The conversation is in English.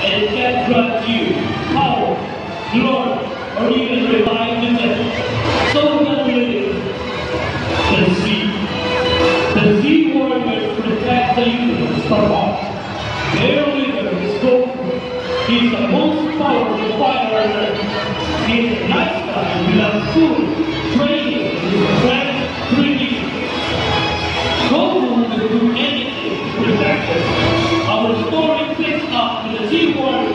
and it can grant you power, glory, or even revive the dead. So now living the sea. The sea warriors protect the universe from us. Their leader is Goku. He is the most powerful fighter on earth. He is a nice guy who loves food, training, his friends, drinking. Goku will do anything to protect us. Our story picks up with the sea warriors